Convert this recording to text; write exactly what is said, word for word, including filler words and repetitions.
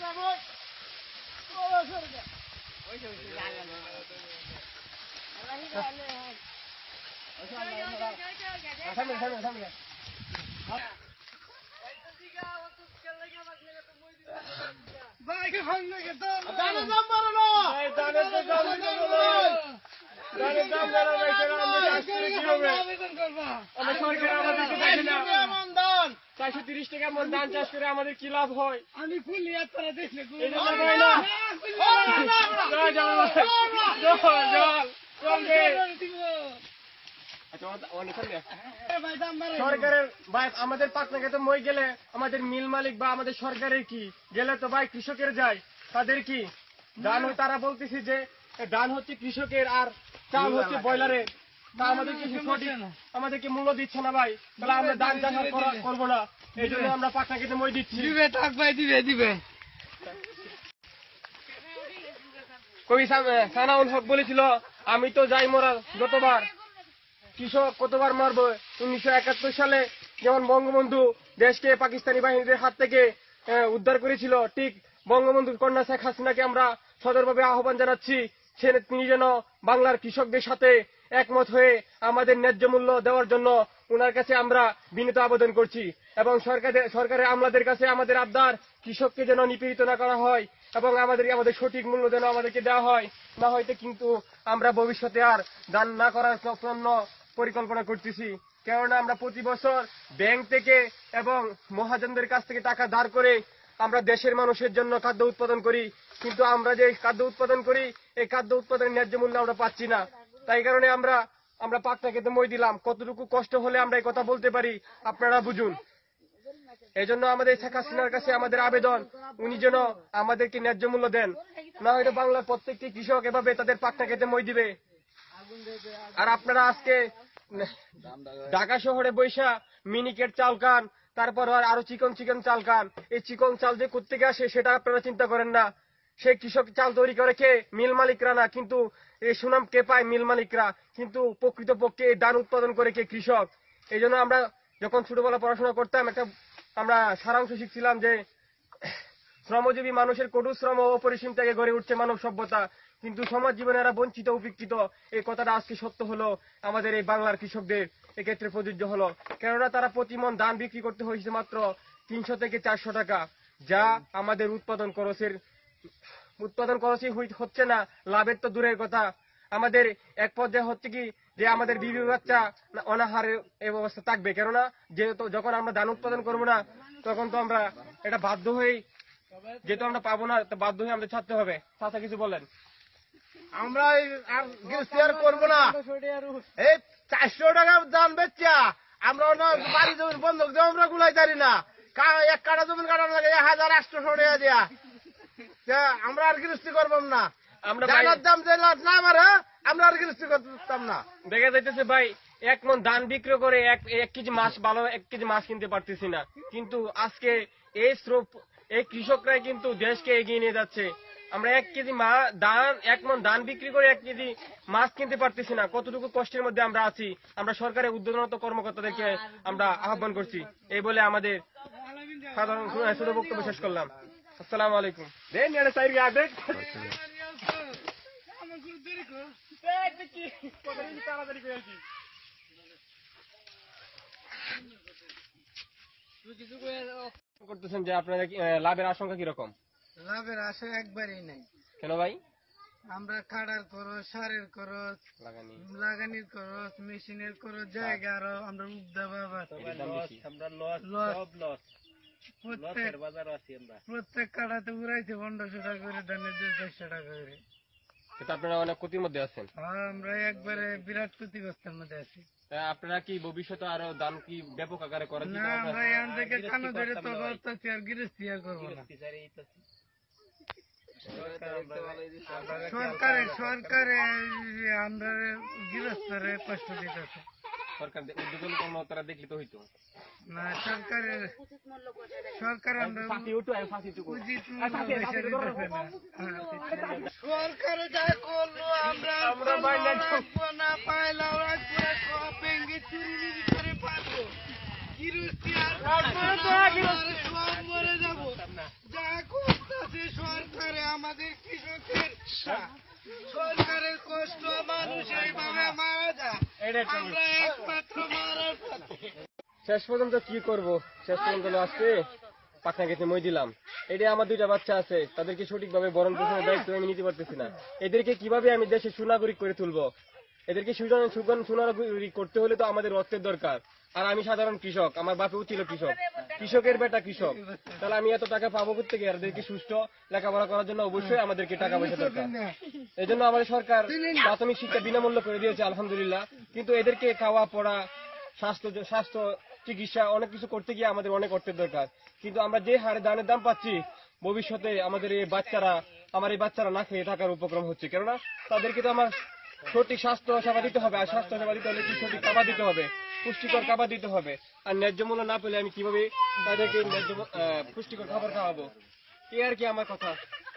চারশো তিরিশ টাকা মন ধান চাষ করে আমাদের কি লাভ হয়? আমি ফুল সরকারের ভাই আমাদের পাটনা খেতে মই গেলে আমাদের মিল মালিক বা আমাদের সরকারের কি গেলে তো ভাই কৃষকের যায়, তাদের কি ধান? তারা বলতেছে যে ধান হচ্ছে কৃষকের আর চাল হচ্ছে ব্রয়লারের, তা আমাদের কি সঠিক আমাদেরকে মূল্য দিচ্ছে না ভাই, তাহলে আমরা ধান চাষ করবো না। এই জন্য আমরা পাটনা খেতে মই দিচ্ছি। দিবে থাক ভাই, দিবে দিবে কবি সানাউল হক বলেছিল আমি তো যাই মরা গতবার, কৃষক কতবার মারবো। উনিশশো একাত্তর সালে যেমন বঙ্গবন্ধু দেশকে পাকিস্তানি বাহিনীদের হাত থেকে উদ্ধার করেছিল, ঠিক বঙ্গবন্ধুর কন্যা শেখ হাসিনাকে আমরা সদরভাবে আহ্বান জানাচ্ছি, সে তিনি যেন বাংলার কৃষকদের সাথে একমত হয়ে আমাদের ন্যায্য মূল্য দেওয়ার জন্য ওনার কাছে আমরা বিনীত আবেদন করছি। এবং সরকারের সরকারের আমলাদের কাছে আমাদের আবদার, কৃষককে যেন নিপীড়িত না করা হয় এবং আমাদের আমাদের সঠিক মূল্য যেন আমাদেরকে দেওয়া হয়, না হয়তো কিন্তু আমরা ভবিষ্যতে আর দান না করার জন্য পরিকল্পনা করতেছি। কেননা আমরা প্রতি বছর ব্যাংক থেকে এবং মহাজনদের কাছ থেকে টাকা ধার করে আমরা দেশের মানুষের জন্য খাদ্য উৎপাদন করি, কিন্তু আমরা যে খাদ্য উৎপাদন করি এই খাদ্য উৎপাদনের ন্যায্য মূল্য আমরা পাচ্ছি না। তাই কারণে আমরা আমরা পাটনা খেতে মই দিলাম, কতটুকু কষ্ট হলে আমরা এই কথা বলতে পারি আপনারা বুঝুন। এই জন্য আমাদের শেখ হাসিনার কাছে আমাদের আবেদন, উনি যেন আমাদেরকে ন্যায্য মূল্য দেন, না হয়তো বাংলার প্রত্যেকটি কৃষক এভাবে তাদের পাটনা খেতে মই দিবে। আর আপনারা আজকে ঢাকা শহরে বৈশা মিনিকেট চাল খান, তারপর আরো চিকন চিকন চাল খান। এই চিকন চাল যে কোত্থেকে আসে সেটা আপনারা চিন্তা করেন না। সে কৃষক চাল তৈরি করে কে? মিল মালিকরা না, কিন্তু এই সুনাম কে পায়? মিল মালিকরা। কিন্তু প্রকৃত পক্ষে এই ধান উৎপাদন করে কে? কৃষক। এই জন্য আমরা যখন ছোটবেলা পড়াশোনা করতাম একটা আমরা সারাংশ শিখছিলাম যে শ্রমজীবী মানুষের কঠোর শ্রম ও পরিশ্রম থেকে গড়ে উঠছে মানব সভ্যতা, কিন্তু সমাজ জীবনে এরা বঞ্চিত উপেক্ষিত। এই কথাটা আজকে সত্য হলো আমাদের এই বাংলার কৃষকদের এক্ষেত্রে প্রযোজ্য হলো। কেননা তারা প্রতি মন ধান বিক্রি করতে হয়েছে মাত্র তিনশো থেকে চারশো টাকা, যা আমাদের উৎপাদন খরচের উৎপাদন খরচই হচ্ছে না, লাভের তো দূরের কথা। আমাদের এক পর্যায়ে হচ্ছে কি যে আমাদের বিবি বাচ্চা অনাহারের এই অবস্থা থাকবে। কেননা যেহেতু যখন আমরা ধান উৎপাদন করবো না তখন তো আমরা এটা বাধ্য হয়েই, যেহেতু আমরা পাবো না বাধ্য হয়ে আমাদের ছাড়তে হবে। চাচা কিছু বলেন? আমরা আর শেয়ার করবো না, এই চারশো টাকা দাম বেচা আমরা বাড়ি জমি বন্ধক দিয়ে আমরা গুলাই পারি না, এক কাটা জমি কাটার লাগে এক হাজার আটশো টাকা দেয়া, আমরা আর গৃহস্থী করবাম না। আমরা দাম যে না মারে আমরা আর গৃহস্থী করতাম না। দেখা যাইতেছে ভাই এক মন ধান বিক্রি করে এক এক কেজি মাছ ভালো এক কেজি মাছ কিনতে পারতেছি না, কিন্তু আজকে এই স্রোত এই কৃষকরাই কিন্তু দেশকে এগিয়ে নিয়ে যাচ্ছে। আমরা এক কেজি মা ধান এক মন ধান বিক্রি করে এক কেজি মাছ কিনতে পারতেছি না। কতটুকু কষ্টের মধ্যে আমরা আছি। আমরা সরকারের উদ্যোগনত কর্মকর্তাদেরকে আমরা আহ্বান করছি। এই বলে আমাদের সাধারণ ছোট বক্তব্য শেষ করলাম। আসসালামু আলাইকুম। করতেছেন যে আপনাদের লাভের আশঙ্কা কিরকম? লাভের আশা একবারই নাই। কেন ভাই? আমরা খাড়ার খরচ, সারের খরচ, লাগানির খরচ, মেশিনের খরচ, জায়গা আরো আমরা প্রত্যেক কাটাতে উড়াইছে পনেরোশো টাকা করে, ধানের যে চারশো টাকা করে। আপনারা অনেক ক্ষতির মধ্যে আছেন। আমরা একবারে বিরাট ক্ষতিগ্রস্তের মধ্যে আছি। আপনারা কি ভবিষ্যতে আরো দান কি ব্যাপক আকারে করেন? না, আমরা এখান থেকে কানো ধরে তো করতেছি, আর গৃহস্থী আর করবো না। সরকারে সরকারে আমরা গৃহস্থরে কষ্ট দিতেছে। সরকার উদ্যোগন কর্মকর্তারা দেখলে তো হইতো না, সরকারের সরকার আমরা উচিত সরকারে যা করলো আমরা আমরা না পাইলাম, ভেঙে চুরি করে পাবো, গৃহস্থী আর সব মরে যাবো। যা করতেছে সরকারের কষ্ট মানুষ এইভাবে মারা যায়, এটাই তো। আমরা একমাত্র মারার পথে। শেষ পর্যন্ত কি করব, শেষ পর্যন্ত আজকে পাখনা কেটে মই দিলাম। এটা আমার দুইটা বাচ্চা আছে, তাদেরকে সঠিকভাবে ভরণ পোষণের দায়িত্ব আমি নিতে পারতেছি না। এদেরকে কিভাবে আমি দেশে সুনাগরিক করে তুলবো? এদেরকে সুজন- সুগন- সুনাগরিক করতে হলে তো আমাদের রক্তের দরকার। আর আমি সাধারণ কৃষক, আমার বাপেও ছিল কৃষক, কৃষকের বেটা কৃষক। তাহলে আমি এত টাকা পাবো কোথেকে? আর এদেরকে সুস্থ লেখাপড়া করার জন্য অবশ্যই আমাদেরকে টাকা পয়সা দরকার। এই জন্য আমাদের সরকার প্রাথমিক শিক্ষা বিনামূল্য করে দিয়েছে, আলহামদুলিল্লাহ। কিন্তু এদেরকে খাওয়া পড়া, স্বাস্থ্য স্বাস্থ্য চিকিৎসা অনেক কিছু করতে গিয়ে আমাদের অনেক অর্থের দরকার। কিন্তু আমরা যে হারে ধানের দাম পাচ্ছি, ভবিষ্যতে আমাদের এই বাচ্চারা আমার এই বাচ্চারা না খেয়ে থাকার উপক্রম হচ্ছে। কেননা তাদেরকে তো আমার সঠিক স্বাস্থ্য সেবা দিতে হবে, আর স্বাস্থ্য সেবা দিতে হলে কি সঠিক খাবার দিতে হবে, পুষ্টিকর খাবার দিতে হবে। আর ন্যায্য মূল্য না পেলে আমি কিভাবে তাদেরকে ন্যায্য আহ, পুষ্টিকর খাবার খাওয়াবো? এই আর কি আমার কথা।